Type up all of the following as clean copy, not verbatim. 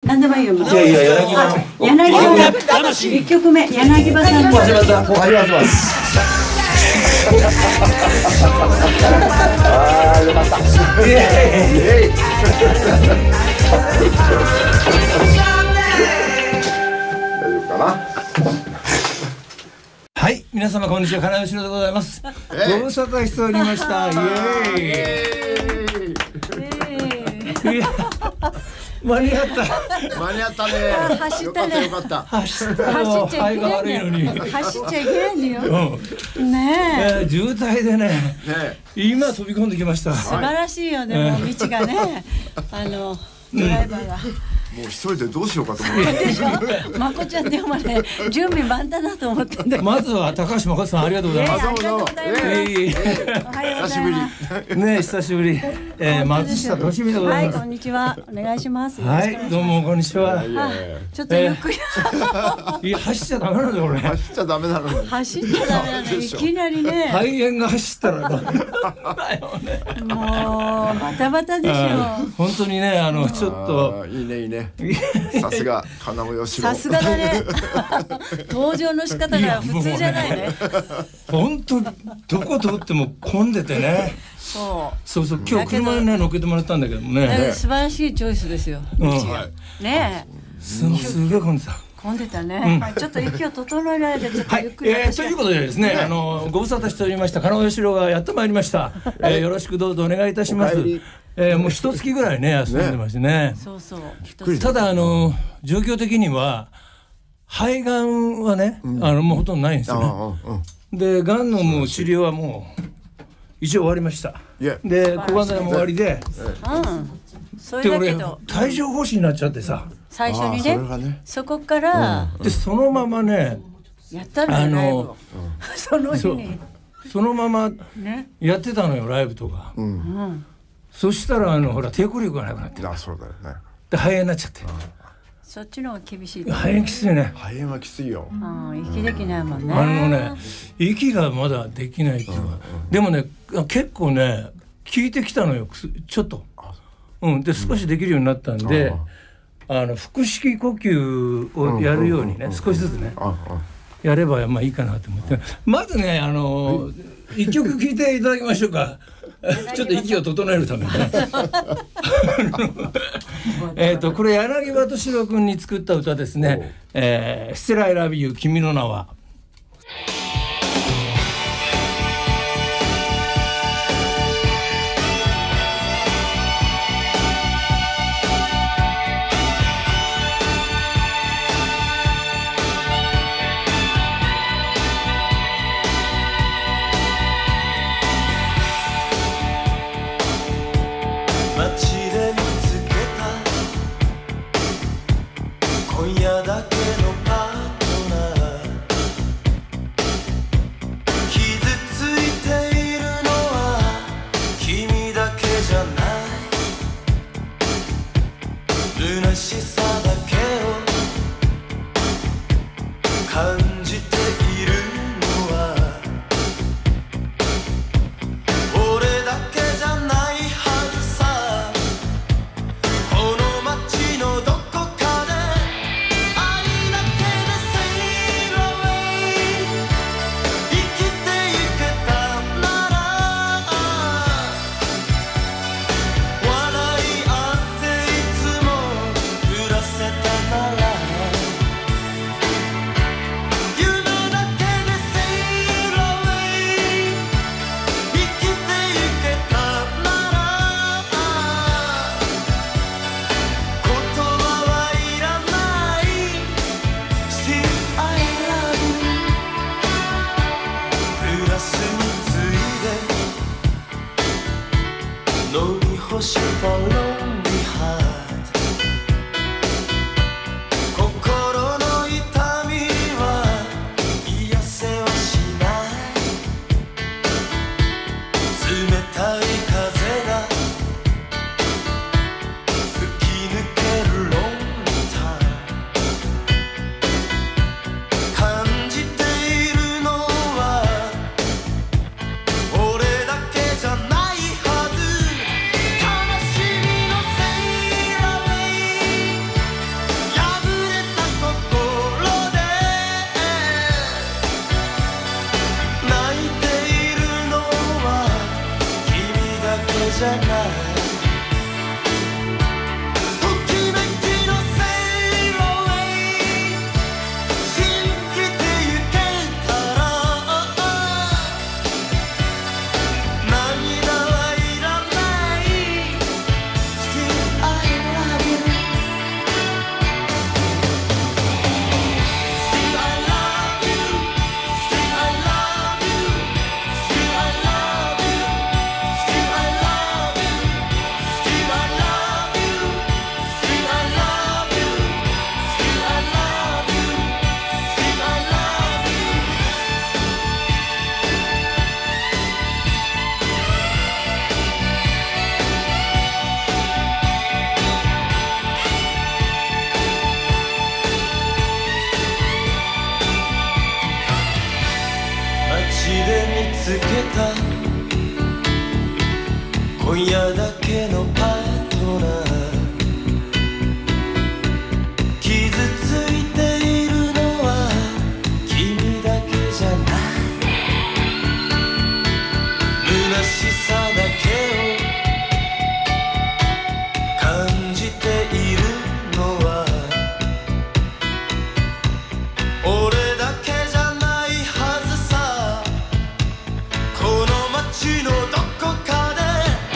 何でもいいよ。もう。 いやいや、柳葉の。 柳葉の一曲目、柳葉さんの。 ありがとうございます。ああ、よかった。イエーイ。大丈夫かな。 はい、皆様こんにちは、金吉野でございます。ご無沙汰しておりました。イエーイ。いや、間に合った。 間に合ったね。 走ったね。 よかった。 走ったよ。肺が悪いのに。 走っちゃいけないのよ。ねえ。 渋滞でね。今飛び込んできました。 素晴らしいよね。もう道がね。ドライバーが。 もう一人でどうしようかと思って。 でしょ。まこちゃんでもね、準備万端だと思ってんだ。 まずは高橋誠さん、ありがとうございます。 ありがとうございます。おはようございます。 ね、久しぶり。松下俊美でございます。 はい、こんにちは。お願いします。 はい、どうもこんにちは。 ちょっとゆっくり。 いや、走っちゃダメなんだよ、俺。 走っちゃダメなのに。 走っちゃダメなのに、いきなりね。 肺炎が走ったらダメだよね。 もうバタバタでしょ。 本当にね、ちょっといいねいいね。さすが金尾義郎。 さすがだね。登場の仕方が普通じゃないね。 本当どこ通っても混んでてね。そう今日車にね乗っけてもらったんだけどもね。 素晴らしいチョイスですよ。ねえ。 すごい混んでた。 混んでたね。ちょっと息を整えられてちょっとゆっくり。 ということでですね、ご無沙汰しておりました金尾義郎がやってまいりました。よろしくどうぞお願いいたします。もう一月ぐらいね休んでましてね。ただ状況的には肺がんはねもうほとんどないんですよね。でがんのもう治療はもう一応終わりました。で抗がん剤も終わりで。で俺帯状疱疹になっちゃってさ。 最初にね。そこからでそのままね。 やったのライブを。その日に。 そのままやってたのよライブとか。そしたらほら抵抗力がなくなって。 そうだよね。 で肺炎になっちゃって。 そっちの方が厳しい。 肺炎きついね。 肺炎はきついよ。 息できないもんね。 息がまだできないっていうか。でもね結構ね効いてきたのよちょっと。で少しできるようになったんで腹式呼吸をやるようにね少しずつねやればまあいいかなと思って。まずね一曲聴いていただきましょうか。ちょっと息を整えるためにね。これ柳葉敏郎君に作った歌ですね。Still I Love You 君の名は。 た今夜だけのパートナー傷ついているのは君だけじゃない虚しさだけを感じているのは俺だけじゃないはずさこの街のどこかで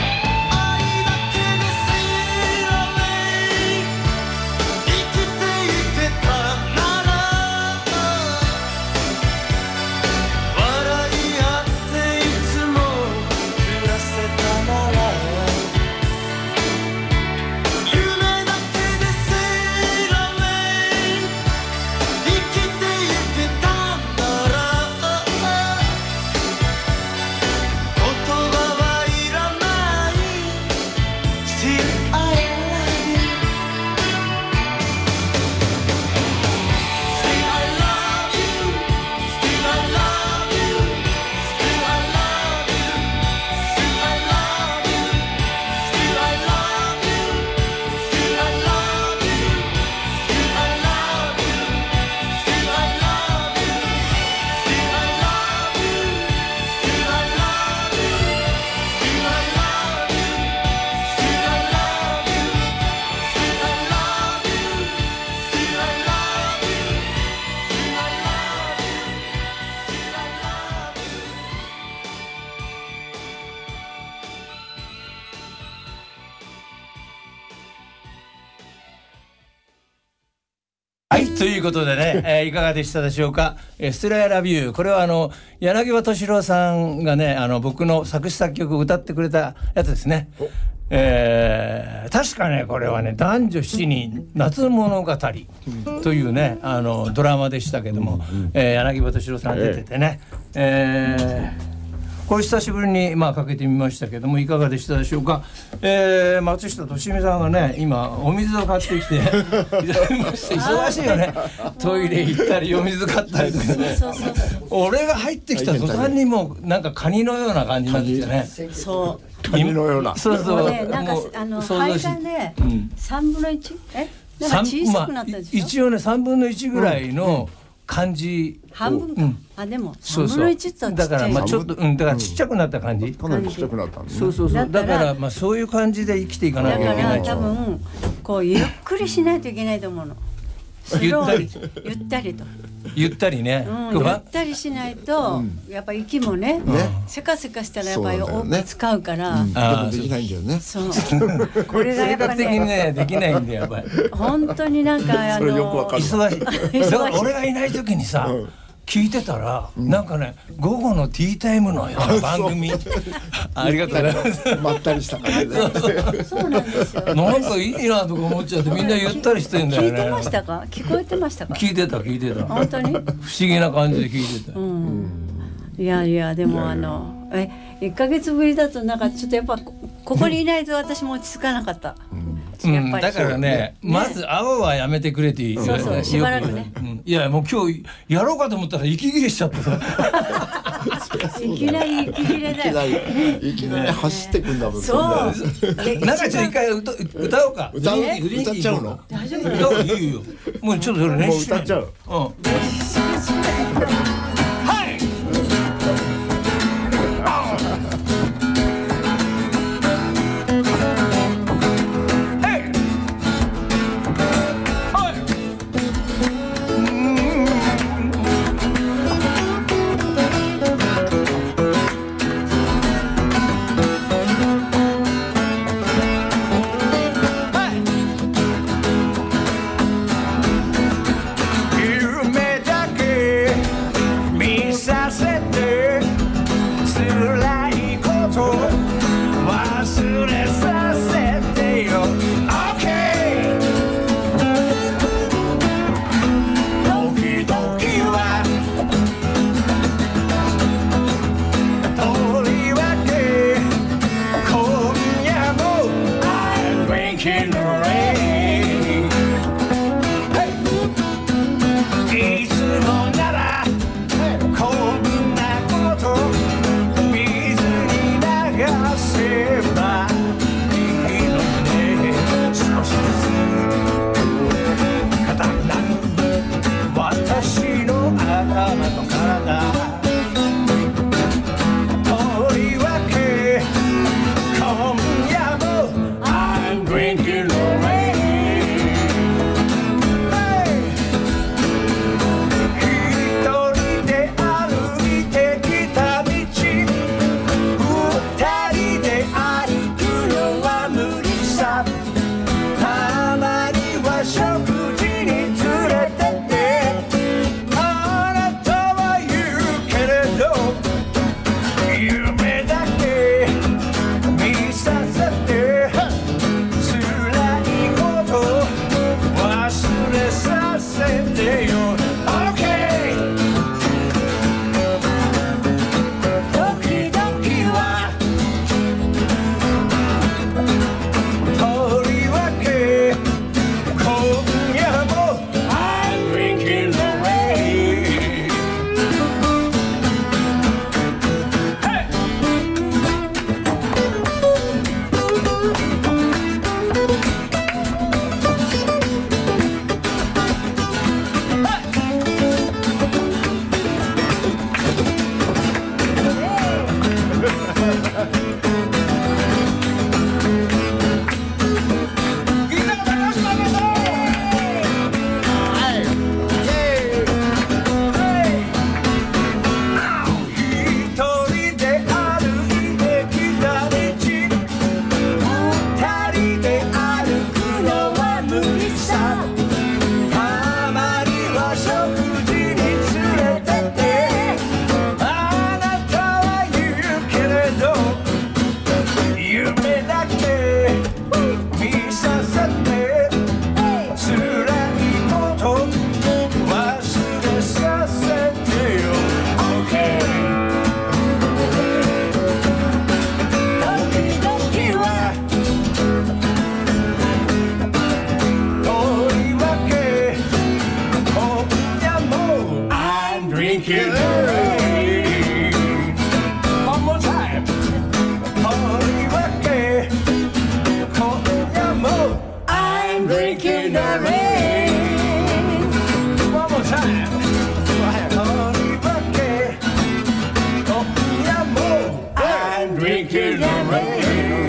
はい、ということでね、いかがでしたでしょうか。ステラヤラビュー、これは柳葉敏郎さんがね僕の作詞作曲を歌ってくれたやつですね。確かねこれはね男女7人夏物語というねドラマでしたけども、柳葉敏郎さん出ててね、これ久しぶりにかけてみましたけどもいかがでしたでしょうか。松下敏美さんがね今お水を買ってきて忙しいよね。トイレ行ったりお水買ったりとかね。俺が入ってきた途端にもうなんかカニのような感じになってきてね。 そうカニのような。 そうそう。 なんか肺がね3分の 1？ なんか小さくなったでしょ。 一応ね3分の1ぐらいの感じ。 半分か。でも3分の1ってだからちょっとだからちっちゃくなった感じ。 かなりちっちゃくなったんですね。そうだからそういう感じで生きていかなきゃいけない。 だから多分こうゆっくりしないといけないと思うの。ゆったりね。ゆったりしないとやっぱ息もねせかせかしたらやっぱり多く使うから。 でもできないんだよね。 そう。これがやっぱ性格的にねできないんだよやっぱり。 本当になんか忙しい。だから俺がいない時にさ。聞いてたらなんかね午後のティータイムのような番組ありがとうございますまったりした感じでそうなんですよなんかいいなとか思っちゃってみんなゆったりしてんだよね。 聞いてましたか？聞こえてましたか？ 聞いてた本当に不思議な感じで聞いてた。 いやでも1ヶ月ぶりだとなんかちょっとやっぱここにいないと私も落ち着かなかった。 だからねまず青はやめてくれていい。 そうしばらくね。 いやもう今日やろうかと思ったら息切れしちゃってさ。 いきなり息切れだよ。 いきなり走ってくんだもん。 そう。 なんかちょっと一回歌おうか。 歌っちゃうの？ 大丈夫？ 歌おういいよ。もうちょっとそれ練習。 歌っちゃう。 in the rain. One more time. I'm drinking the rain.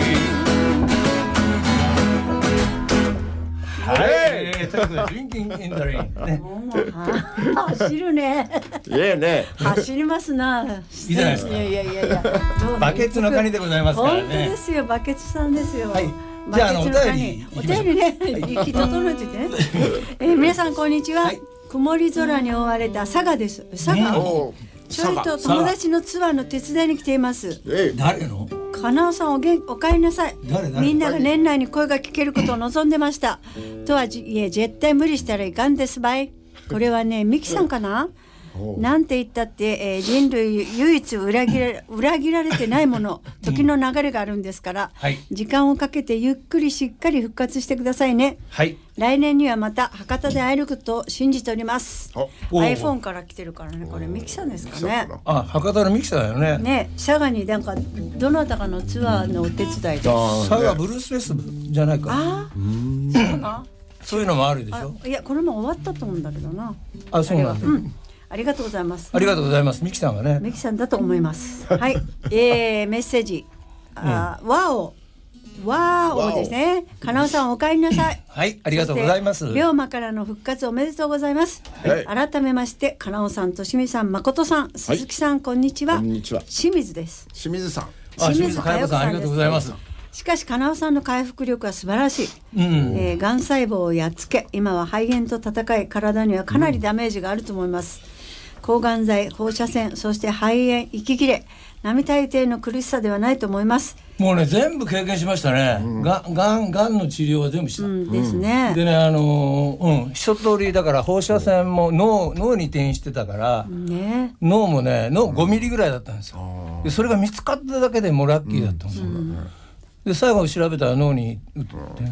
はい、ということで Drinking in the rain ね。 走るね。 いいね。 走りますな。 いいじゃないですか。 いや。 バケツのカニでございますからね。 本当ですよ、バケツさんですよ。 はい。じゃあお便りね、息整えててね。皆さんこんにちは。曇り空に覆われた佐賀です。佐賀。ちょいと友達のツアーの手伝いに来ています。 誰の？ 金尾さんお帰りなさい。みんなが年内に声が聞けることを望んでました。とはいえ絶対無理したらいかんですばい。これはね、ミキさんかな？なんて言ったって、人類唯一裏切られてないもの、時の流れがあるんですから、時間をかけてゆっくりしっかり復活してくださいね。来年にはまた博多で会えることを信じております。iPhone から来てるからね、これミキさんですかね。 あ、博多のミキさんだよね。 ね、佐賀になんかどなたかのツアーのお手伝いで。 佐賀ブルースフェスじゃないか。 あ、そうか。 そういうのもあるでしょ。 いや、これも終わったと思うんだけどな。 あ、そうなんだ。 ありがとうございます。 ありがとうございます。ミキさんがね。 ミキさんだと思います。はい。メッセージ。ワオですね。金尾さんお帰りなさい。 はい、ありがとうございます。 龍馬からの復活おめでとうございます。改めまして金尾さん、としみさん、誠さん、鈴木さん、こんにちは。 こんにちは。 清水です。 清水さん。 清水佳代子さん、ありがとうございます。 しかし金尾さんの回復力は素晴らしい。がん細胞をやっつけ、今は肺炎と戦い、体にはかなりダメージがあると思います。抗がん剤、放射線、そして肺炎、息切れ、並大抵の苦しさではないと思います。 もうね、全部経験しましたね。がんの治療は全部した。 ですね。 でね、一通りだから放射線も脳に転移してたから、脳もね、5ミリぐらいだったんですよ。でそれが見つかっただけでもうラッキーだったんですよ。で最後調べたら脳に打って、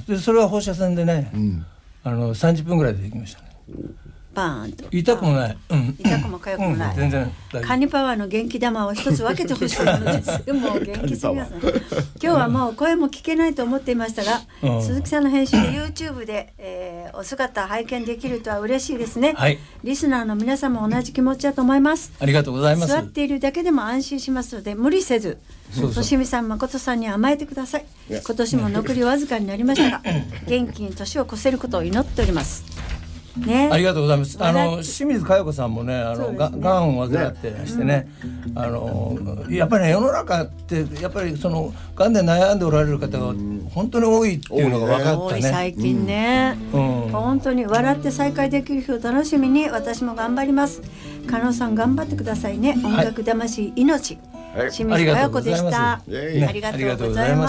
でそれは放射線でね、30分ぐらいでできましたね。 バーンと痛くもない、 痛くも痒くもない、 全然カニパワーの元気玉を一つ分けてほしいのですもう元気すぎますね。今日はもう声も聞けないと思っていましたが、鈴木さんの編集で YouTube で、お姿拝見できるとは嬉しいですね。リスナーの皆さんも同じ気持ちだと思います。 ありがとうございます。 座っているだけでも安心しますので無理せず、としみさん、誠さんに甘えてください。今年も残りわずかになりましたが元気に年を越せることを祈っております。ね、 ありがとうございます。清水佳代子さんもね、がんを患ってらしてね、やっぱりね、世の中ってやっぱりそのがんで悩んでおられる方が本当に多いっていうのが分かったね。 最近ね、本当に笑って再会できる日を楽しみに私も頑張ります。加納さん頑張ってくださいね。音楽魂命、清水佳代子でした。ありがとうございます。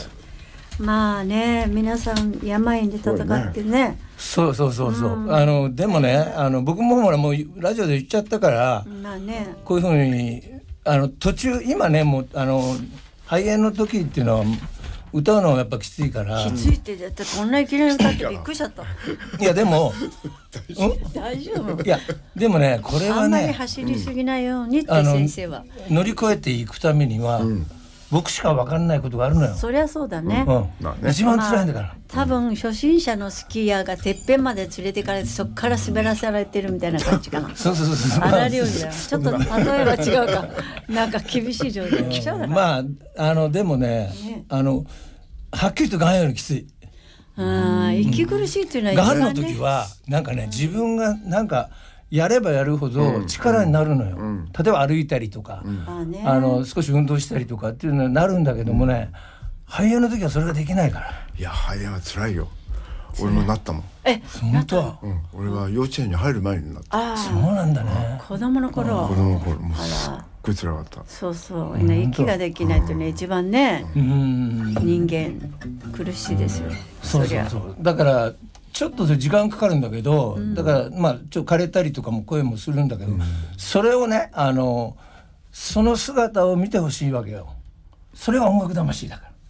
まあね、皆さん病で戦ってね。 そう。でもね、僕もほらもうラジオで言っちゃったから、こういうふうに途中今ね、もう肺炎の時っていうのは歌うのはやっぱきついから。 きついってだってこんないきなり歌ってびっくりしちゃった。 いやでも大丈夫。 いやでもね、これはね、あんまり走りすぎないようにって先生は乗り越えていくためには。僕しか分かんないことがあるのよ。 そりゃそうだね。 一番辛いんだから。 多分初心者のスキーヤーがてっぺんまで連れてかれてそこから滑らされてるみたいな感じかな。 そう。 荒療治だよ。ちょっと例えば違うか。なんか厳しい状態。 まあでもね、はっきりとがんよりきつい。 息苦しいっていうのはがんの時はなんかね、自分がなんかやればやるほど力になるのよ。例えば歩いたりとか、少し運動したりとかっていうのになるんだけどもね、肺炎の時はそれができないから。 いや、肺炎は辛いよ。俺もなったもん。 本当は。 俺は幼稚園に入る前になった。 そうなんだね。 子供の頃もうすっごい辛かった。 そう息ができないとね、一番ね、人間苦しいですよ。 そうだからちょっと時間かかるんだけど、だからまあちょっと枯れたりとかも声もするんだけど、それをね、その姿を見てほしいわけよ。それが音楽魂だから。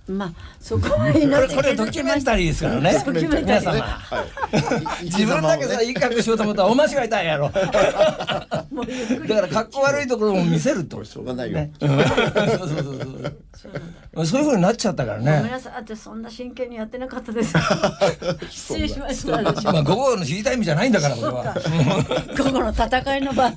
まあそこは祈ってこれドキュメンタリーですからね。皆様、自分だけさいい格好しようと思ったらお間違いたんやろ。だから格好悪いところも見せると。 しょうがないよ。 そういう風になっちゃったからね。 ごめんなさい、ってそんな真剣にやってなかったです。失礼しました。 まあ午後の知りたい意味じゃないんだからこれは。 午後の戦いの場。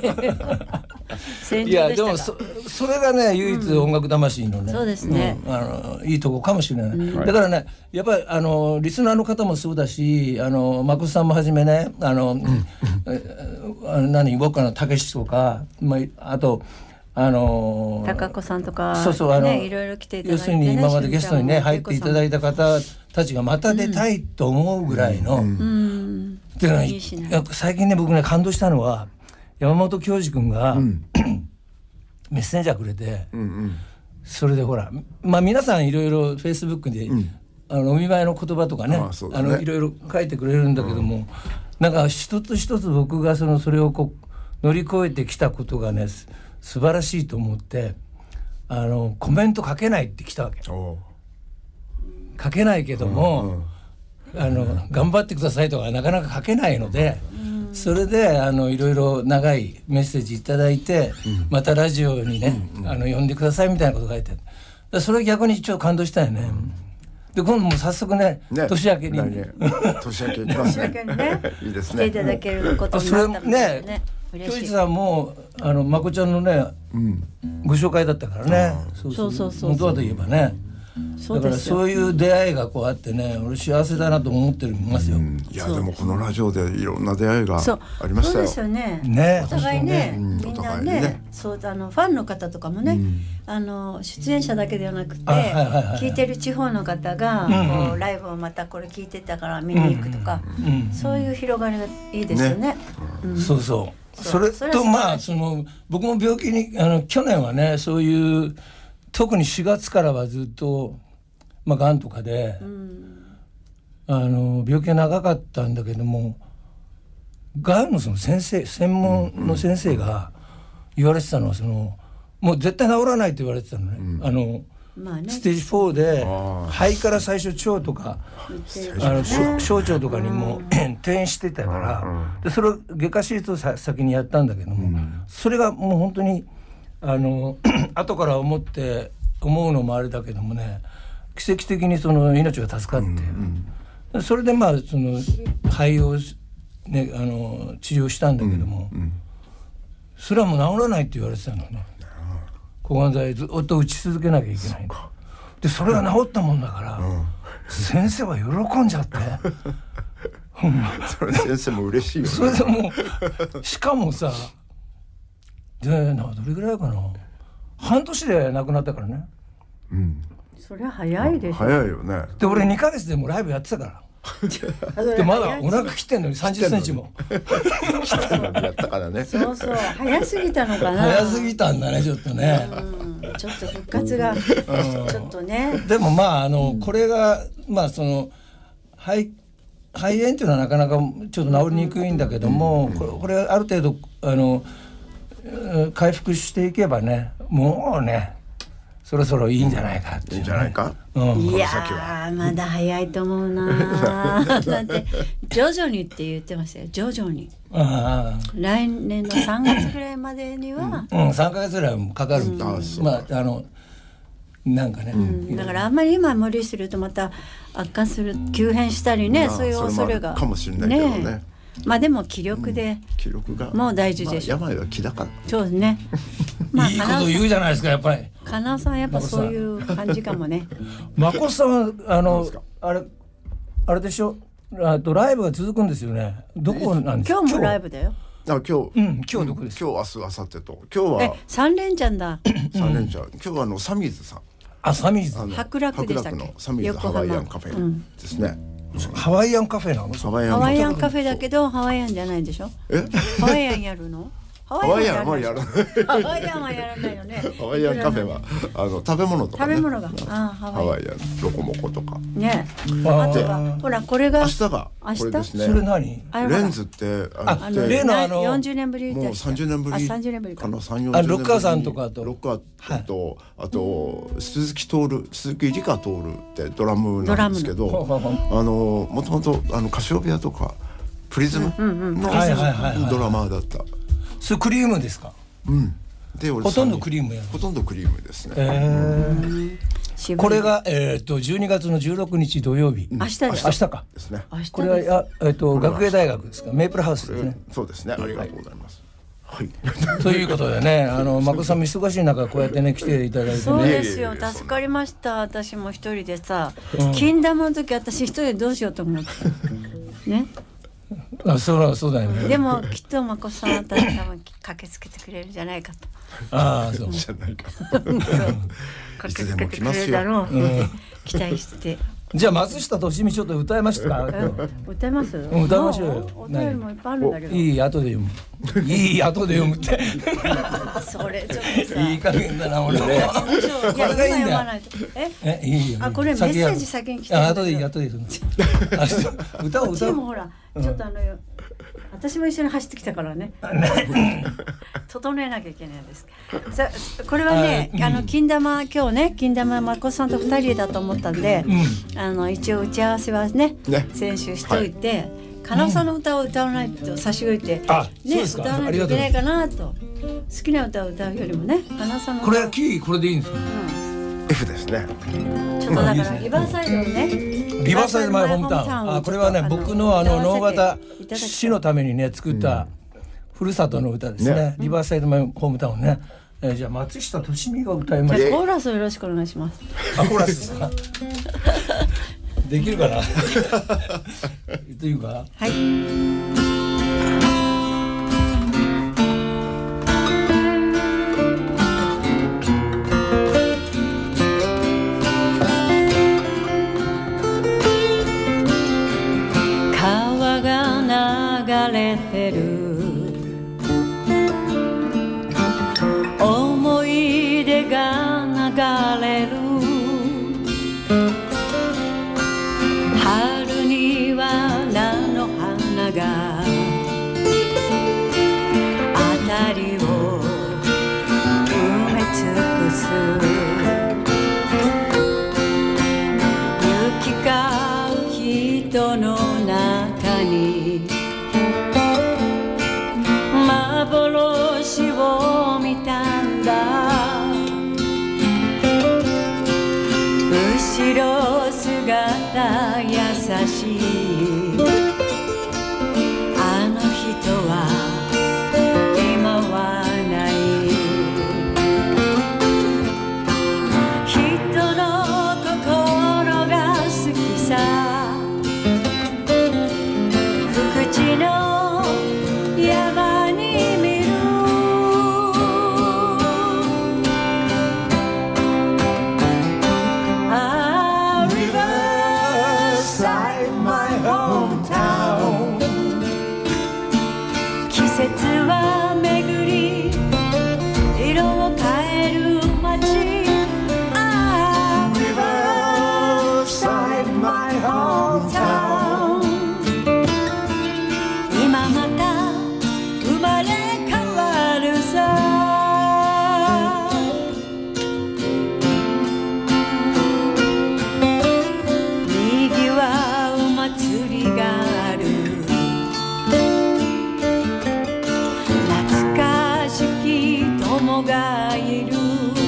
いやでもそれがね唯一音楽魂のね、 そうですね、 いいとこかもしれない、だからねやっぱりリスナーの方もそうだしまこさんもはじめねウォッカのたけしとか、あと高子さんとかねいろいろ来ていただいて、 要するに今までゲストにね入っていただいた方たちがまた出たいと思うぐらいの、で最近ね僕ね感動したのは山本教授君が、メッセンジャーくれて、それでほら、まあ、皆さんいろいろフェイスブックで、お見舞いの言葉とかね、いろいろ書いてくれるんだけども、なんか一つ一つ僕がそれを乗り越えてきたことがね素晴らしいと思ってコメント書けないって来たわけ。書けないけども、頑張ってくださいとかなかなか書けないので。それでいろいろ長いメッセージいただいて、またラジオにね、呼んでくださいみたいなこと書いてある。それ逆にちょっと感動したよね。で今度も早速ね年明けに年明けにますね。いいですね。 来ていただけることになったのでね。 京一さんもまこちゃんのね、ご紹介だったからね。 そう本当はといえばね。だからそういう出会いがこうあってね、俺幸せだなと思ってますよ。 いやでもこのラジオでいろんな出会いがありましたよ。 そうですよね。お互いね、みんなね、そうファンの方とかもね、出演者だけではなくて聞いてる地方の方がこうライブをまたこれ聞いてたから見に行くとか、そういう広がりがいいですよね。 そうそう。それとまあ僕も病気に去年はねそういう特に4月からはずっとがんとかで、病気が長かったんだけども、がんの専門の先生が言われてたのはもう絶対治らないと言われてたのね。ステージ4で肺から最初腸とか小腸とかにも転移してたから、でそれを外科手術を先にやったんだけども、それがもう本当に後から思うのもあれだけどもね、奇跡的に命が助かって、それでまあ肺を、ね、治療したんだけども、それはもう治らないって言われてたのね。抗がん剤ずっと打ち続けなきゃいけない。でそれが治ったもんだから、先生は喜んじゃってそれ先生も嬉しいよね。 それでもうしかもさどれぐらいかな、半年で亡くなったからね。 それは早いでしょ。 早いよね。 で俺2ヶ月でもうライブやってたからでまだお腹切ってんのに30センチもやったからね。 そう早すぎたのかな。 早すぎたんだねちょっとね。 ちょっと復活がちょっとね。 でもまあこれがまあ肺炎っていうのはなかなかちょっと治りにくいんだけども、これある程度回復していけばね、もうねそろそろいいんじゃないかって、 いいんじゃないか。 いやまだ早いと思うなだって徐々にって言ってましたよ。徐々に来年の3月ぐらいまでには 3ヶ月ぐらいかかる。まあなんかね、 だからあんまり今無理するとまた悪化する、急変したりね、そういう恐れがかもしれないけどね。 まあでも気力でもう大事でしょ。 病は気だから。 そうですね。 いいこと言うじゃないですかやっぱり。 かなさんやっぱそういう感じかもね。 まこさんはあれでしょ、ライブが続くんですよね。どこなんですか。 今日もライブだよ。 今日どこですか。 今日明日明後日と今日は三連チャンだ。 三連チャン。今日はサミーズさん。 サミーズ白楽でしたっけ。 のサミーズハワイアンカフェですね。 ハワイアンカフェなの。 ハワイアンカフェだけどハワイアンじゃないでしょ。ハワイアンやるの。 ハワイアンはやらない。 ハワイアンはやらないよね。 ハワイアンカフェは食べ物とかね。 食べ物がハワイアンロコモコとか。 ね。あとはほらこれが明日がこれですね。 それ何？ レンズって例の 40年ぶりもう30年ぶり。 30年ぶりかな。 ロッカーさんとかとロッカーとあと鈴木理香徹ってドラムなんですけど、もともとカシオペアとかプリズムのドラマーだった。 それクリームですか？ でほとんどクリームや。 ほとんどクリームですね。 これが12月の16日土曜日。 明日かですね。 これは学芸大学ですか？メイプルハウスですね。 そうですね。ありがとうございます。はい。 ということでね、まこさんも忙しい中こうやってね来ていただいてね。 そうですよ。助かりました。私も一人でさ、金玉の時私一人でどうしようと思ってね。 そうだよね。 でもきっとまこさんは多分駆けつけてくれるんじゃないかと。 そうじゃないか。 駆けつけてくれるだろう。期待して。 じゃあ松下利美ちょっと歌えますか？ 歌います？ 歌いましょうよ。 お便りもいっぱいあるんだけど。 いい後で読む。いい後で読むって。 それちょっとさ。 いい加減だな俺ね。 いや今読まないと。 いいよ。 これメッセージ先に来てる。 後でいい後で歌を歌う。 もほらちょっと私も一緒に走ってきたからね。整えなきゃいけないです。これはね、金玉今日ね、金玉まこさんと2人だと思ったんで、一応打ち合わせはね、先週しといて、加納さんの歌を歌わないと差し置いて、ね、歌わないといけないかなと。好きな歌を歌うよりもね、加納さんの。 これキーこれでいいんですか ？F ですね。 ちょっとだからリバーサイドね。 リバーサイドマイホームタウン。これはね僕の能形市のためにね作ったふるさとの歌ですね。リバーサイドマイホームタウンね。じゃあ松下利美が歌います。 コーラスをよろしくお願いします。 コーラスですか？できるかな？というか。 はい。流れてる思い出が流れる春には菜の花が辺りを埋め尽くす行き交う人の中に幻を見たんだ後ろ姿優しいあの人は今はない人の心が好きさ福地の山に見るRiverside my hometown 季節は巡り色を変える街Riverside my hometown 今また生まれ変わるさにぎわう祭りがある懐かしき友がいる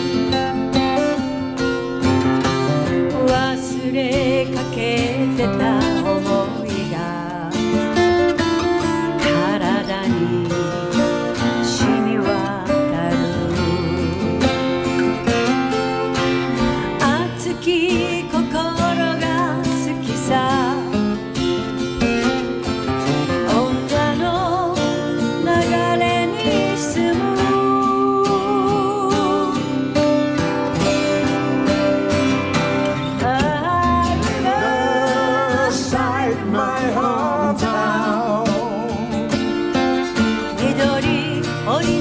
忘れかけてた想いが体に染み渡る熱き心が好きさ女の流れに沈むRiverside my hometown 緑織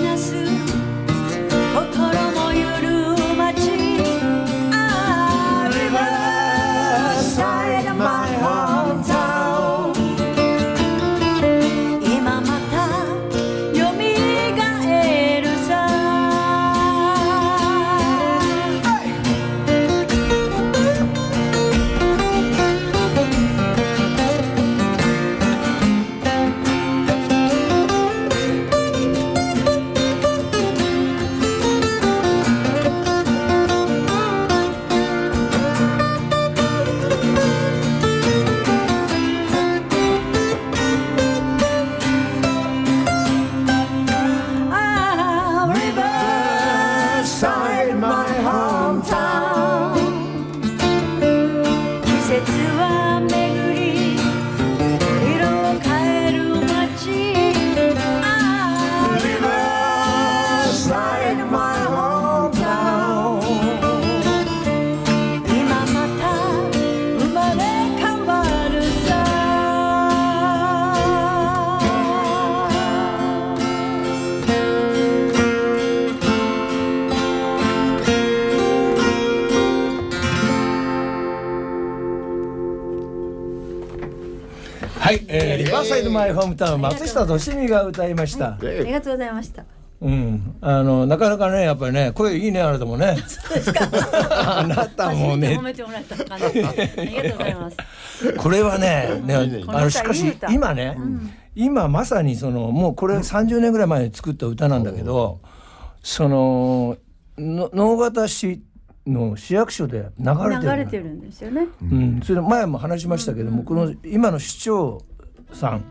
リバーサイドマイホームタウン、松下俊美が歌いました。 ありがとうございました。 なかなかね、やっぱりね、声いいね、あなたもね。 そうですか。 あなたもね。 褒めてもらったかな。ありがとうございます。 これはね、しかし今ね、今まさにもうこれ30年ぐらい前に作った歌なんだけど、直方市の市役所で流れてるんですよね。 それ前も話しましたけども、この今の市長さん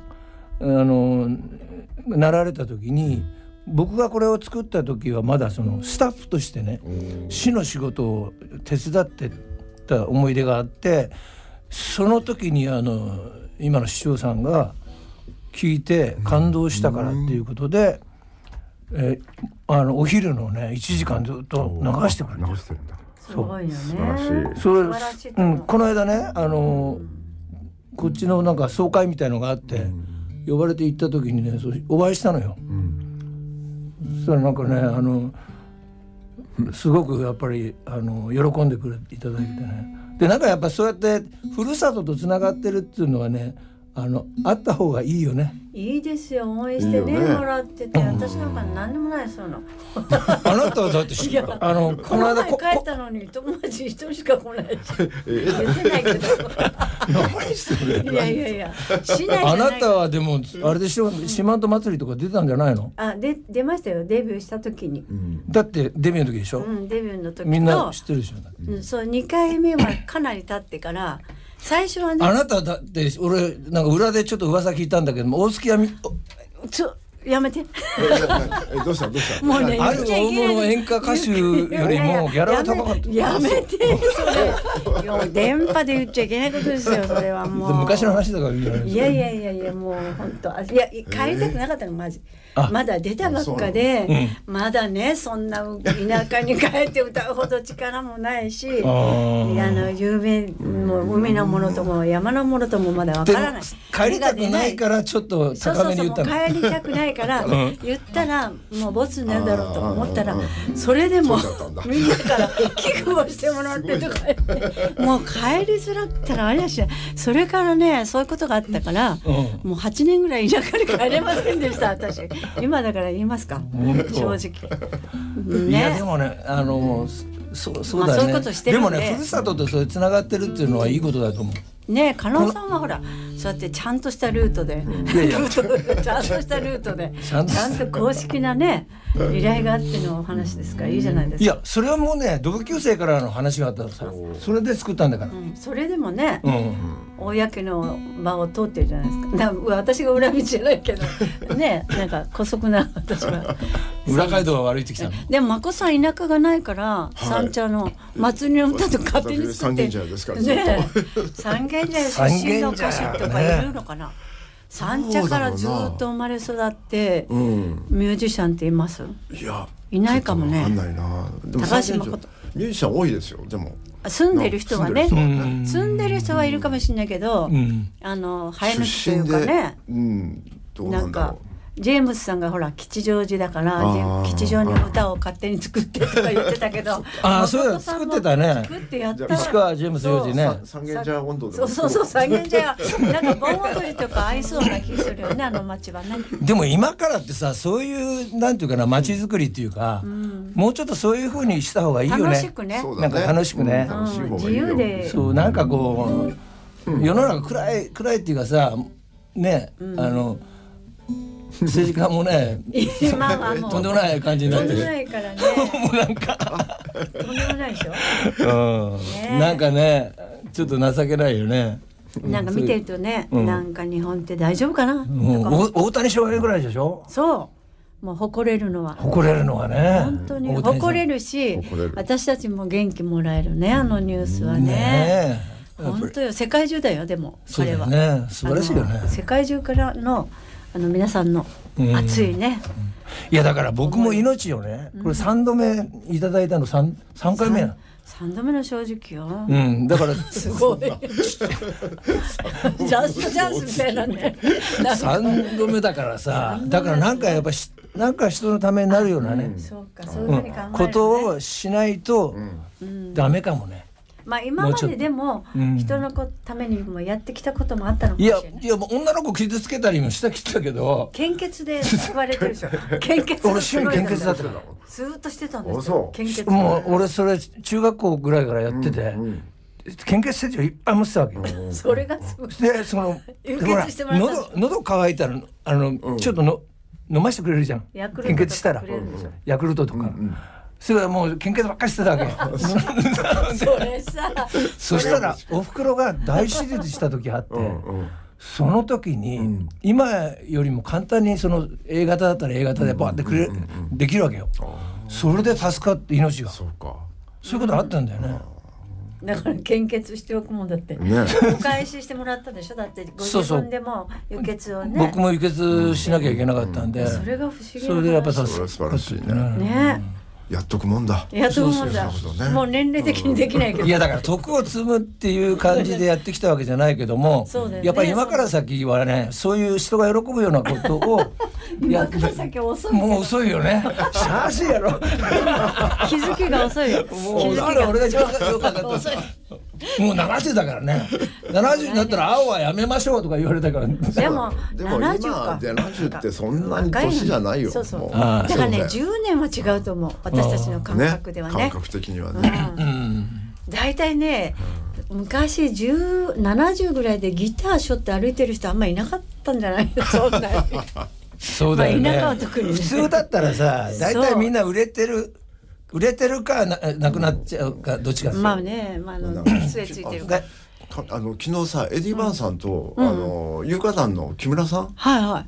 なられた時に、僕がこれを作った時はまだスタッフとしてね、市の仕事を手伝ってた思い出があって、その時に今の市長さんが聞いて感動したからっていうことで、お昼のね1時間ずっと流してくれてる。 すごいよね。 素晴らしい。この間ね、こっちのなんか総会みたいのがあって、呼ばれて行った時にね、お会いしたのよ。そしたらなんかね、すごくやっぱり喜んでいただいてね。でなんかやっぱそうやってふるさととつながってるっていうのはね、あった方がいいよね。 いいですよ、応援してねもらってて、私なんか何でもないですよ。 あなたはだってこの間帰ったのに友達一人しか来ないし言ってないけど何それ。 いやしない。 あなたはでもあれでしょ、四万十祭りとか出たんじゃないの？ 出ましたよ、デビューした時に。 だってデビューの時でしょ。 デビューの時とみんな知ってるでしょ。 そう2回目はかなり経ってから。最初はね、 あなただって俺なんか裏でちょっと噂聞いたんだけども、大月はやめて。 どうしたもうね、 ある大物演歌歌手よりもギャラが高かった。 やめてそれ。電波で言っちゃいけないことですよ、それはもう。 昔の話だから。 いやもう本当、いや帰りたくなかったのマジ。まだ出たばっかで、まだねそんな田舎に帰って歌うほど力もないし、有名も海のものとも山のものともまだわからない。 帰りたくないからちょっと高めに言ったの。 帰りたくないから言ったらもうボツになるだろうと思ったら、それでもみんなから寄付をしてもらってとか言ってもう帰りづらったらあれやし、それからねそういうことがあったから、もう8年ぐらい田舎に帰れませんでした私。今だから言いますか、正直。 いやでもね、そうだね。 そういうことしてるんで。 でもね、ふるさととそれつながってるっていうのはいいことだと思う。 ねえ、加納さんはほらそうやってちゃんとしたルートでちゃんとしたルートでちゃんと公式なね依頼があってのお話ですからいいじゃないですか。 いやそれはもうね、土木生からの話があったらさ、それで作ったんだから。 それでもね、公の場を通ってるじゃないですか。私が裏道じゃないけどね、なんか姑息な私は裏街道を歩いてきたの。 でも眞子さん田舎がないから、三茶の祭りの歌と勝手に作って三軒茶屋ですからね。三軒茶屋出身の歌手とかいるのかな。三茶からずっと生まれ育ってミュージシャンっています？いないかもね。 わかんないな。でも高橋誠ミュージシャン多いですよ。でも住んでる人はね、住んでる人はいるかもしれないけど、生え抜きというかね、なんかジェームスさんがほら吉祥寺だから吉祥に歌を勝手に作ってとか言ってたけどそうや作ってたね。 作ってやった石川ジェームス洋二ね。 三軒茶屋温度でそう三軒茶屋なんか盆踊りとか合いそうな気するよね、あの町はね。 でも今からってさ、そういうなんていうかな、町づくりっていうか、もうちょっとそういう風にした方がいいよね。 楽しくね、 なんか楽しくね、 自由で。 そうなんかこう世の中暗いっていうかさね、政治家もね、とんでもない感じになってる。 とんでもないからね。 もうなんかとんでもないでしょ。 なんかね、ちょっと情けないよね。 なんか見てるとね、なんか日本って大丈夫かな。 大谷翔平ぐらいでしょ。 そう。もう誇れるのはね。本当に誇れるし、私たちも元気もらえるね、あのニュースはね。本当よ、世界中だよ。でも彼はね、素晴らしいよね。 世界中からの皆さんの熱いね。 いやだから僕も命をね、これ3度目いただいたの3回目や。 3度目の正直よ。 だからすごい。ラストチャンスみたいなね。 3度目だからさ、だからなんかやっぱなんか人のためになるようなね、 そうか、そういうふうに考えるね。 ことをしないとダメかもね。 まあ今まででも人のためにもやってきたこともあったのかもしれない。 いや女の子傷つけたりもしたけど。 献血で救われてるでしょ。献血。 俺週に献血だったの。 ずーっとしてたんですよ。献血。 もう俺それ中学校ぐらいからやってて。献血セットいっぱい持ってたわけよ。 それがすごい。 で喉乾いたらちょっと飲ましてくれるじゃん。献血したらヤクルトとか。それはもう献血ばっかりしてたわけ。そしたらおふくろが大手術した時あって、その時に今よりも簡単にその A 型だったら A 型でバーってできるわけよ。それで助かって命が。そういうことあったんだよね。 だから献血しておくもんだって、お返ししてもらったでしょ。だってご自分でも輸血をね。 僕も輸血しなきゃいけなかったんで、 それが不思議な話。 それでやっぱ素晴らしいね。やっとくもんだ。 やっとくもんだ。もう年齢的にできないけど。 いやだから徳を積むっていう感じでやってきたわけじゃないけども、やっぱり今から先はね、そういう人が喜ぶようなことを今から先遅い。 もう遅いよね。しゃあしいやろ。 気づきが遅いよ。 もう俺が一番よかった。もう70だからね。70になったら青はやめましょうとか言われたから。でも今70ってそんなに年じゃないよ。 だからね10年は違うと思う。私たちの感覚ではね。 感覚的にはね。 だいたいね昔70ぐらいでギター背負って歩いてる人あんまりいなかったんじゃないの。 そうだよね。 田舎は特にね。 普通だったらさ、だいたいみんな売れてるかなくなっちゃうかどっちか。 まあね、杖ついてるから。 昨日さエディ・バーンさんと有価団の木村さん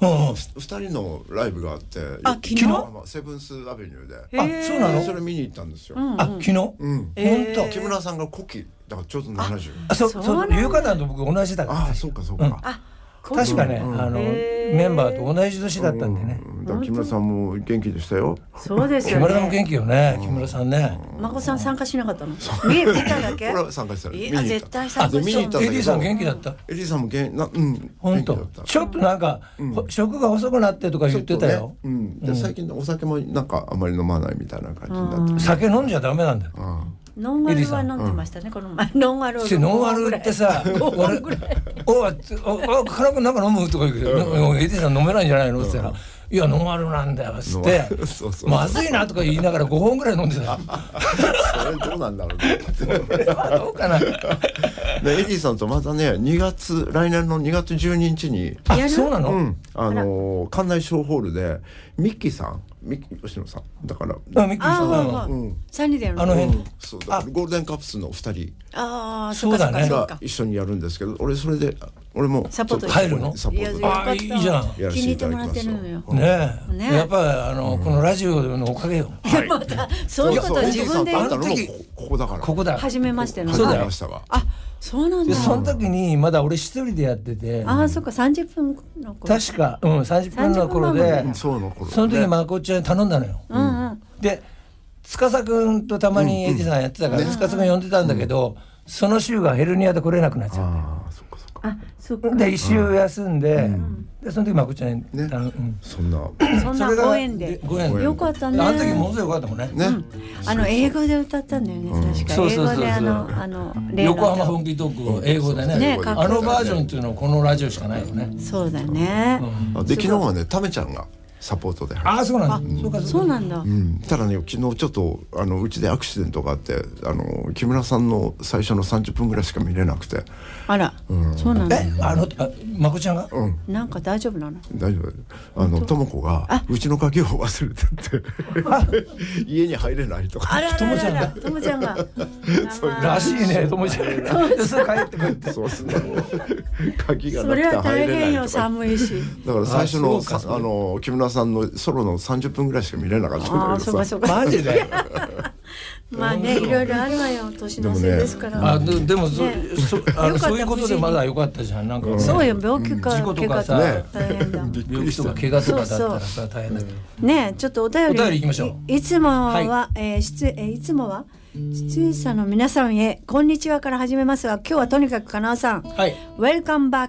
2人のライブがあって、 昨日セブンスアベニューで。 そうなの。 それ見に行ったんですよ。 昨日。本当。 木村さんが古希だからちょうど70。 そう有価団と僕同じだから。 そうかそうか。 確かねメンバーと同じ年だったんでね。 木村さんも元気でしたよ。 そうですよね。 木村さんも元気よね。木村さんね。 孫さん参加しなかったの？見ただけ？ 俺は参加した。 いや絶対参加した。 エディさん元気だった？ エディさんも本当。ちょっとなんか食が細くなってとか言ってたよ。 最近お酒もなんかあまり飲まないみたいな感じになって。 酒飲んじゃダメなんだよ。 ノンアルは飲んでましたね、この前。ノンアルってさ、俺金君なんか飲むとか言うけど、エディさん飲めないんじゃないのって言ったら、いやノンアルなんだよっつってまずいなとか言いながら5本ぐらい飲んでた。 それどうなんだろうね。 どうかな。 エディさんとまたね来年の2月12日にそうなの？ 館内ショーホールでミッキーさん吉野さんだからミッキーさん 3人でやるの。 そうだゴールデンカップスの2人そうだねが一緒にやるんですけど俺もサポート入るの？いいじゃん。 気に入ってもらってるのよ。 ねえやっぱりこのラジオのおかげよ。 またそういうこと自分であの時ここだからここだ初めましての。 そうだよ。 そうなんだ。 その時にまだ俺一人でやってて。 そっか30分の頃。 確か30分の頃でその時まこっちゃん頼んだのよ。で司君とたまにエディさんやってたから司君呼んでたんだけどその週がヘルニアで来れなくなっちゃう。で一週休んでその時まこっちゃんそんなご縁でよかったね。 あの時ものすごいよかったもんね。 英語で歌ったんだよね確か。英語で横浜本気トークを英語でね。バージョンっていうのはこのラジオしかないよね。 そうだね。 で昨日はねタメちゃんがサポートでそうなんだ。 そうなんだ。 ただね昨日ちょっとうちでアクシデントがあって木村さんの最初の30分ぐらいしか見れなくて。 あらそうなんだ。 まこちゃんがなんか大丈夫なの？ 大丈夫。とも子がうちの鍵を忘れてって家に入れないとか。 ともちゃんがらしいね。ともちゃんがすぐ帰ってくるって。 鍵がなくて入れないとか。 それは大変よ寒いし。 だから最初の木村さんのソロの30分ぐらいしか見れなかったんだけどさ。 マジで。 まあねいろいろあるわよ年のせいですから。 でもそういうことでまだ良かったじゃん。なんかそうよ病気か事故とかさ大変だ。 病気とか怪我とかだったらさ大変だけど。 ねちょっとお便り行きましょう。 いつもは出演者の皆さんへこんにちはから始めますが今日はとにかくかなおさん Welcome back。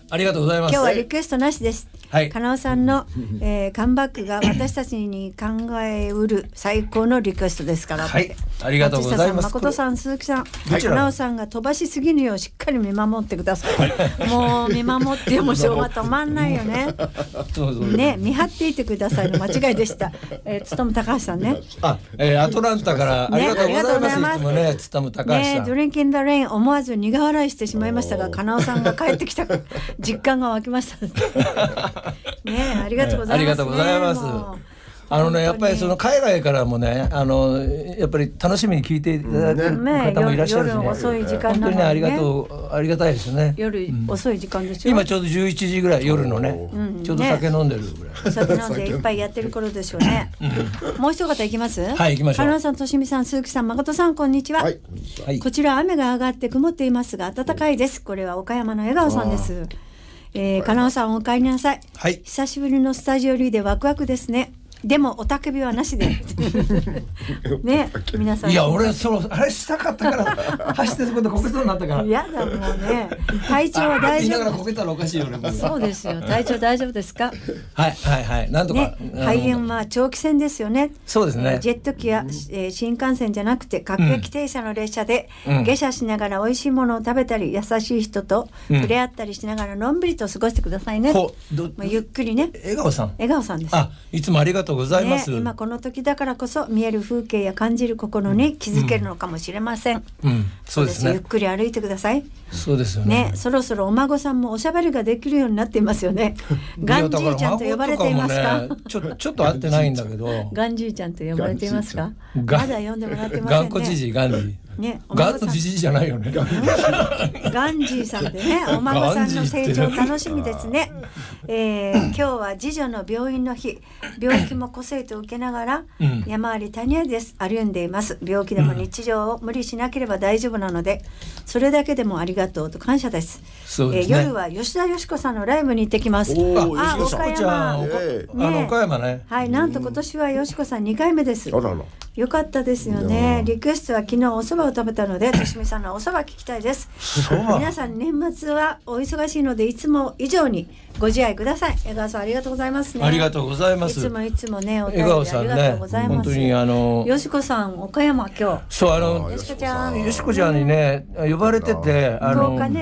ありがとうございます。 今日はリクエストなしです。 はい、 かなおさんの、カムバックが私たちに考えうる最高のリクエストですから。 はい、ありがとうございます。 誠さん、鈴木さん、かなおさんが飛ばしすぎぬようしっかり見守ってください。もう見守ってもしょうが止まんないよね。ね、見張っていてくださいの間違いでした。つとむ高橋さんね。 アトランタからありがとうございます。いつもね、つとむ高橋さん。 ドリンキンダレイン思わず苦笑いしてしまいましたが、かなおさんが帰ってきた実感が湧きました。ね、ありがとうございます、ね。 ありがとうございます。やっぱりその海外からもね、やっぱり楽しみに聞いていただく方もいらっしゃるしね。 夜遅い時間なのにね。 本当にね、ありがたいですね。 夜遅い時間でしょ。 今ちょうど11時ぐらい、夜のね、ちょうど酒飲んでるぐらい。 お酒飲んでいっぱいやってる頃でしょうね。もう一方行きます。 はい、行きましょう。 かなおさん、としみさん、鈴木さん、誠さん、こんにちは。こちら雨が上がって曇っていますが暖かいです。これは岡山の笑顔さんです。かなおさん、お帰りなさい。 はい。 久しぶりのスタジオリーでワクワクですね。でもおたけびはなしでね、皆さん。 いや、俺あれしたかったから走ってそこでこけそうになったから。 いやだ、もうね、体調は大丈夫。 言いながらこけたらおかしいよね。 そうですよ、体調大丈夫ですか。 はいはいはい、なんとか、 ね、肺炎は長期戦ですよね。 そうですね。 ジェット機や、新幹線じゃなくて各駅停車の列車で、下車しながら美味しいものを食べたり、優しい人と触れ合ったりしながらのんびりと過ごしてくださいね。ゆっくりね。 笑顔さん。 笑顔さんです。 いつもありがとうございます。 今この時だからこそ見える風景や感じる心に気づけるのかもしれません。 そうですね。 ゆっくり歩いてください。 そうですよね。 そろそろお孫さんもおしゃべりができるようになっていますよね。ガンジーちゃんと呼ばれていますか。 ちょっと会ってないんだけど。 ガンジーちゃんと呼ばれていますか。まだ呼んでもらってませんね。 頑固じじい、ガンジー。 ね、 ガンのじじいじゃないよね。 ガンジーさんでね、お孫さんの成長楽しみですね。今日は次女の病院の日、病気も個性と受けながら、山あり谷ありです。歩んでいます。病気でも日常を無理しなければ大丈夫なので、それだけでもありがとうと感謝です。夜は吉田よしこさんのライブに行ってきます。岡山、 岡山ね。 はい、なんと今年はよしこさん2回目です。よかったですよね。リクエストは昨日お蕎麦を食べたので、としみさんのお蕎麦聞きたいです。皆さん年末はお忙しいのでいつも以上にご自愛ください。江川さん、ありがとうございますね。 ありがとうございます。 いつもね、お便りありがとうございます。本当によしこさん、岡山今日。 そうよしこちゃんにね呼ばれてて、この間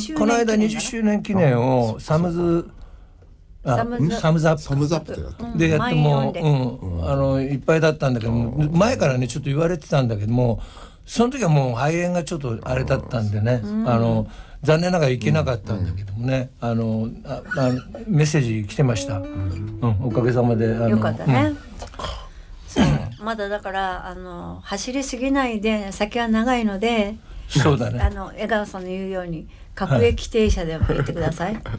20周年記念をサムズアップでやってもいっぱいだったんだけど、前からねちょっと言われてたんだけども、その時はもう肺炎がちょっとあれだったんでね、残念ながら行けなかったんだけどもね、メッセージ来てました。おかげさまでよかったね。まだだから走りすぎないで、先は長いので、 そうだね。 江川さんの言うように各駅停車でも行ってください。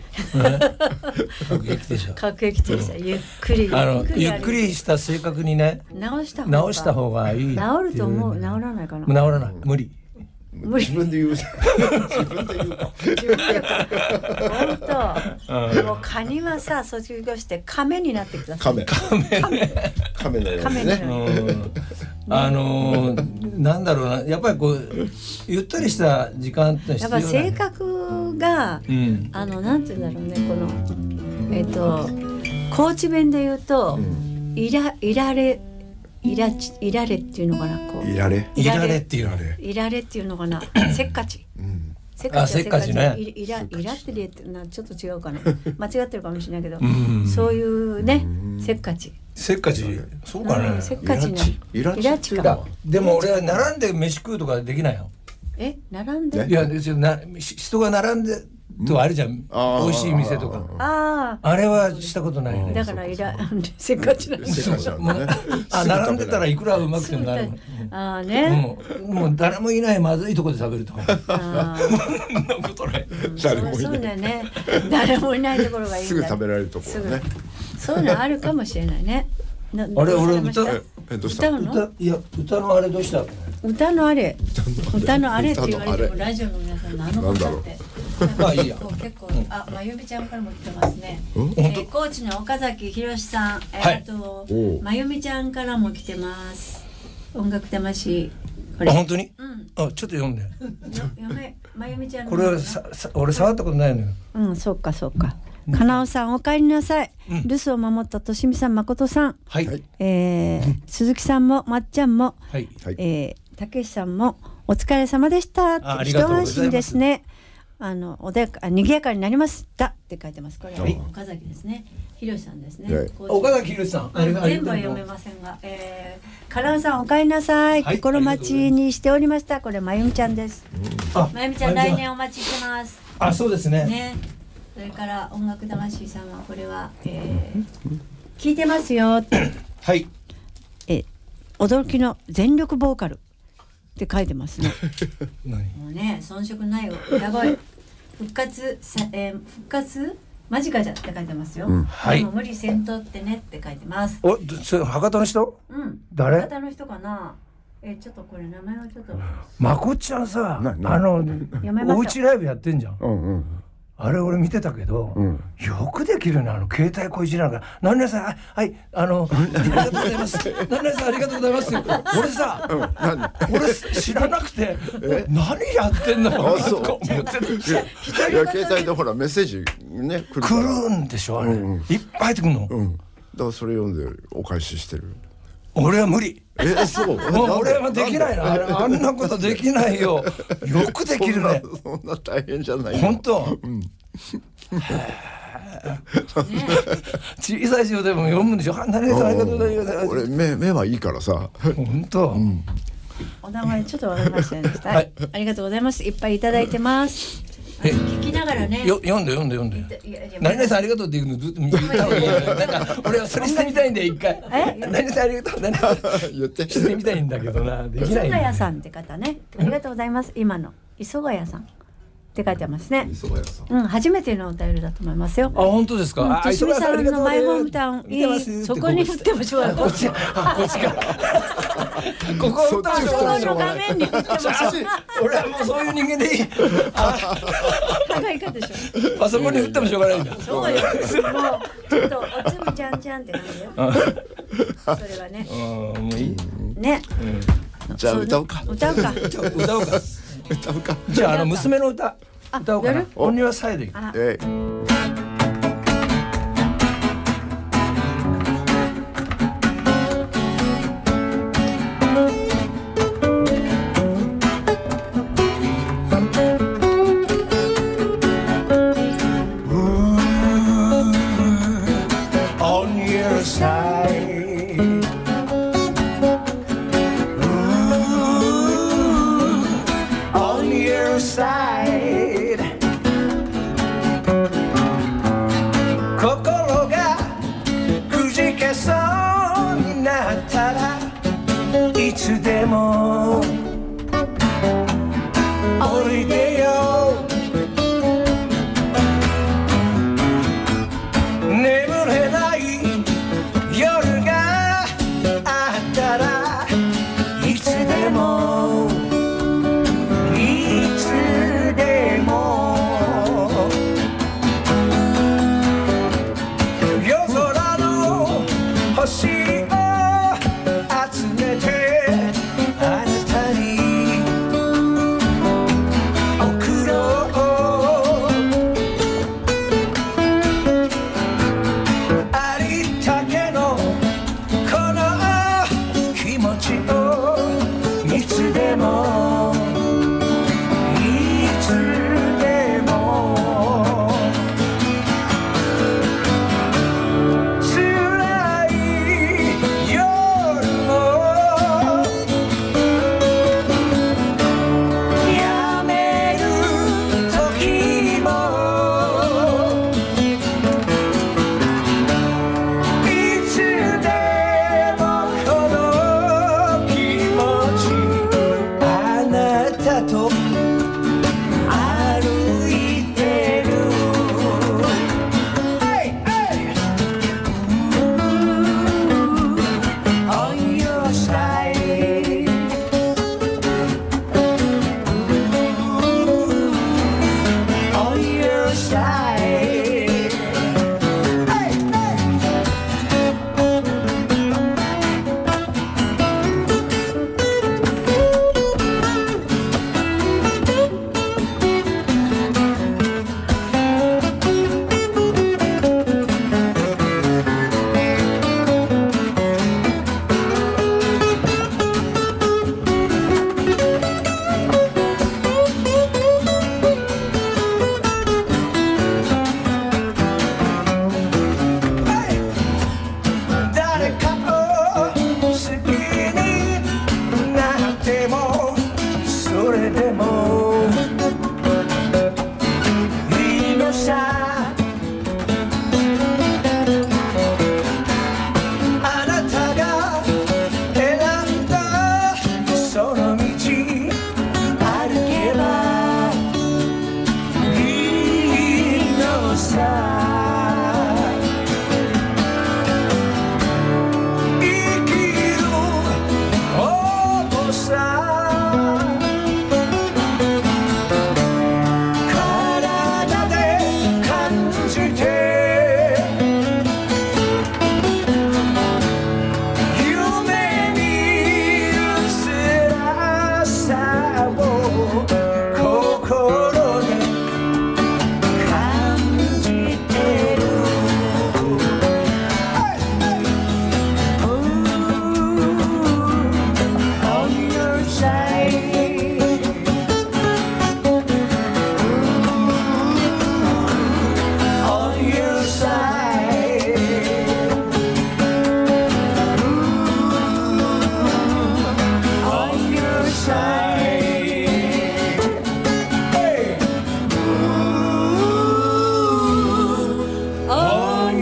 各駅停車ゆっくりゆっくりした性格にね直した方がいい。 治ると思う。治らないかな。 治らない。無理。 自分で言う。自分で言うか。 本当。もうカニはさ、卒業して亀になってください。 亀のようにね。 なんだろうな、やっぱりこうゆったりした時間って必要だね。 やっぱ性格が、なんていうんだろうね、この高知弁で言うと、いられっていうのかな、こう。いられっていうのかな。せっかち。せっかちね。いらってれってちょっと違うかな。間違ってるかもしれないけど、そういうね、せっかち。 そうかね。 せっかちね。 イラチか。でも俺は並んで飯食うとかできないよ。 並んで？ いや、人が並んでとあるじゃん。美味しい店とか。あれはしたことないね。 だからせっかちなんですよ。 並んでたらいくらうまくてもなる。もう誰もいないまずいとこで食べるとか。そんなことない。 そうだよね。誰もいないところがいいんだ。 すぐ食べられるところね。 そういうのあるかもしれないね。 あれ、俺歌の？ いや、歌のあれどうした？ 歌のあれって言われてもラジオの皆さん何のことだって。 いいや。 結構まゆみちゃんからも来てますね。高知の岡崎博さん、まゆみちゃんからも来てます。音楽魂あ、本当に？あ、ちょっと読んで。 まゆみちゃんの。 これは俺触ったことないのよ。 うん、そうかそうか。かなおさんお帰りなさい。留守を守ったとしみさん、まことさん、 はい、 鈴木さんもまっちゃんも、 はい、 たけしさんもお疲れ様でした。一安心ですね。穏やか、賑やかになりましたって書いてます。これは岡崎ですね。ひろしさんですね。 岡崎ひろしさん。 全部は読めませんが、かなおさんお帰りなさい。心待ちにしておりました。これまゆみちゃんです。まゆみちゃん来年お待ちしてます。 あ、そうですね。 ね。それから音楽魂さんはこれは、聞いてますよって、 はい、 驚きの全力ボーカルって書いてますね。 もうね、遜色ない歌声復活間近じゃって書いてますよ、はい、もう無理せんとってねって書いてます。 お、それ博多の人？誰？ 博多の人かな。ちょっとこれ名前はちょっとまこちゃんさ、おうちライブやってんじゃん。あれ俺見てたけど、よくできるね、携帯こいじりながら「何々さん、はい、ありがとうございます何々さんありがとうございます」俺さ、俺知らなくて何やってんのかなとか思ってた。 携帯でほらメッセージね来るんでしょ、あれいっぱい入ってくるの。だからそれ読んでお返ししてる。 俺は無理。 そう。 俺はできないな。あんなことできないよ。よくできるね。 そんな大変じゃない。 本当。小さい字でも読むんでしょ。 俺目はいいからさ。 本当。 お名前ちょっとわかりませんでした。ありがとうございます。いっぱいいただいてます。聞きながらね。 読んで。何々さんありがとうって言うのずっと見てた。なんか俺はそれしてみたいんだよ一回。何々さんありがとう。言ってしてみたいんだけどな。できない。 磯ヶ谷さんって方ね。ありがとうございます。今の磯ヶ谷さんって書いてますね。初めてのお便りだと思いますよ。 あ、本当ですか。 としみさんのマイホームタウンいい。そこに振ってもしょうがない。 こっちか。ここその画面に振ってもしょうがない。 俺はもうそういう人間でいい。 高いかでしょ。 パソコンに振ってもしょうがないんだ。 そうよ。もうちょっとおつむちゃんちゃんって感じよ。それはね。 もういい。 ね。じゃあ歌うか。 じゃあ娘の歌おうかな。音はサイでいく。 side.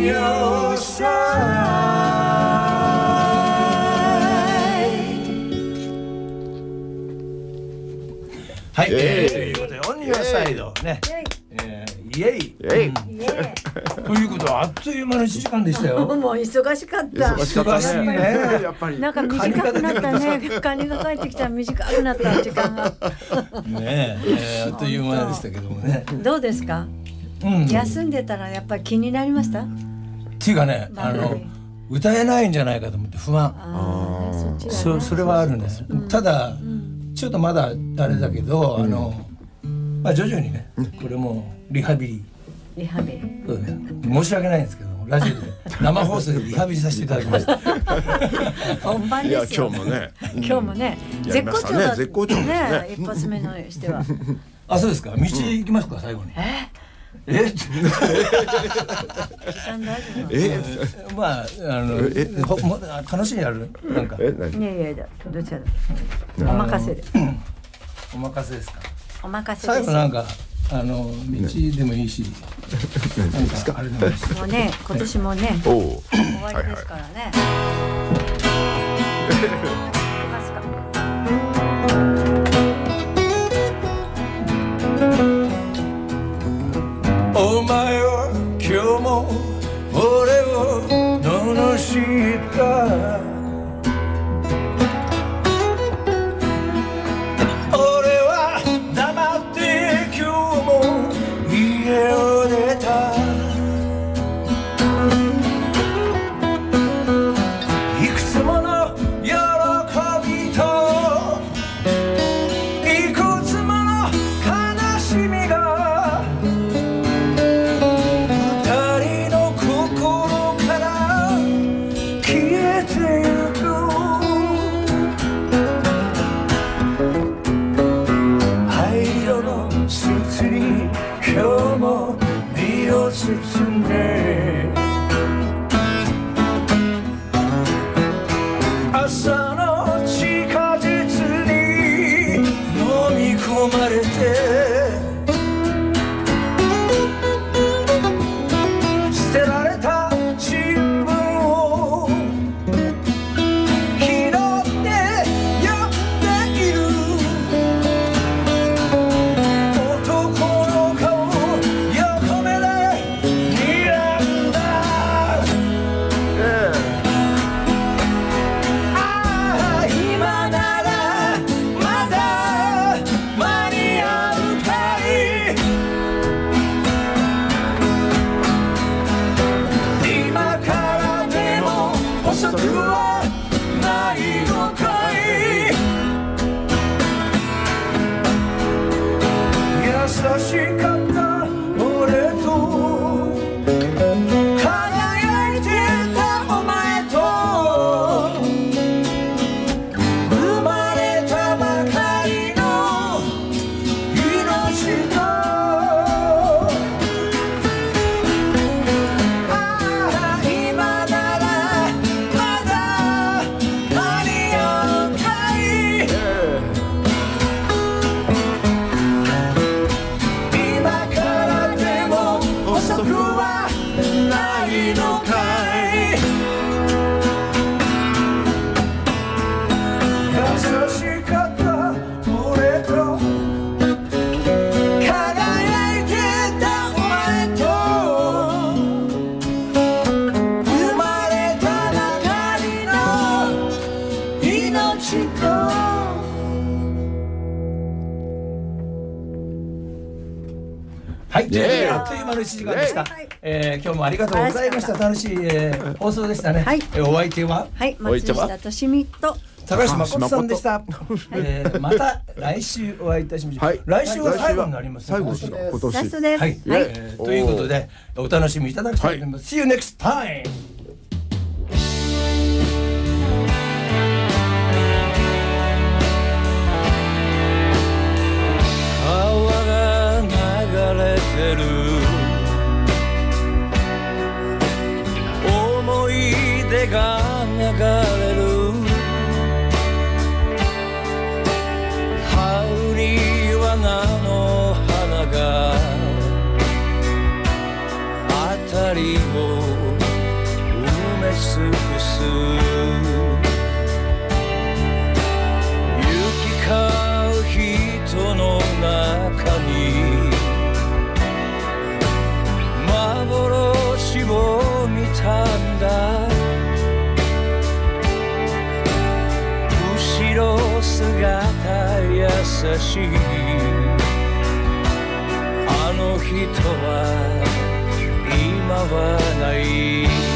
your side。はい、ということで、オンニューサイドね、イエイ、ということはあっという間の1時間でしたよ。 もう忙しかった。 忙しいね。 やっぱりなんか短くなったね。カニが帰ってきたら短くなった時間が。 ねえ、あっという間でしたけどもね。 どうですか？休んでたらやっぱり気になりました？ っていうかね、歌えないんじゃないかと思って不安。それはあるんです。ただちょっとまだあれだけど、まあ徐々にね、これもリハビリ。そうね。申し訳ないんですけど、ラジオで生放送でリハビリさせていただきました。 本番ですよ。今日もね、絶好調だね。一発目のしては。 あ、そうですか。道行きますか、最後に。まあ楽しいやるなんか。いやどちらだ。お任せで。 お任せですか。 お任せです。 最後なんか道でもいいし。なんかあれでもいいし。 もうね、今年もね終わりですからね。ますか。 お前は今日も俺を罵った。俺は黙って今日も家を出た。いくつもの喜びといくつもの悲しみが包んで朝の地下鉄に飲み込まれて捨てられた新聞を拾ってやっている男の顔横目で優しかった俺と輝いてたお前と生まれたばかりの命と今ならまだ間に合うかい。遅くはないのかい。優しかった俺と輝いてたお前と生まれたばかりの命と。はい、あっという間の1時間でした。今日もありがとうございました。楽しい放送でしたね。お相手は松下俊美と高橋誠さんでした。また来週お会いいたしましょう。来週は最後になります。 最後ですか、今年。 ラストです。 ということでお楽しみいただきたいと思います。See you next time。思い出が流れる羽織罠の花が辺りをしいあの人は今はない